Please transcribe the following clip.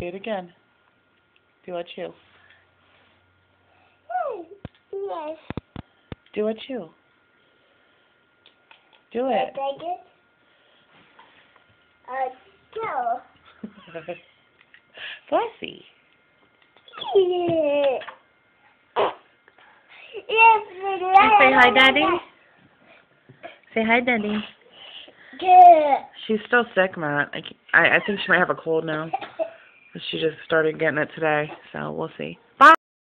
Do it again. Do a chew. Yes. Do a chew. Do it. Go. Blessy. Say hi, Daddy. Say hi, Daddy. She's still sick, Matt. I think she might have a cold now. She just started getting it today, so we'll see.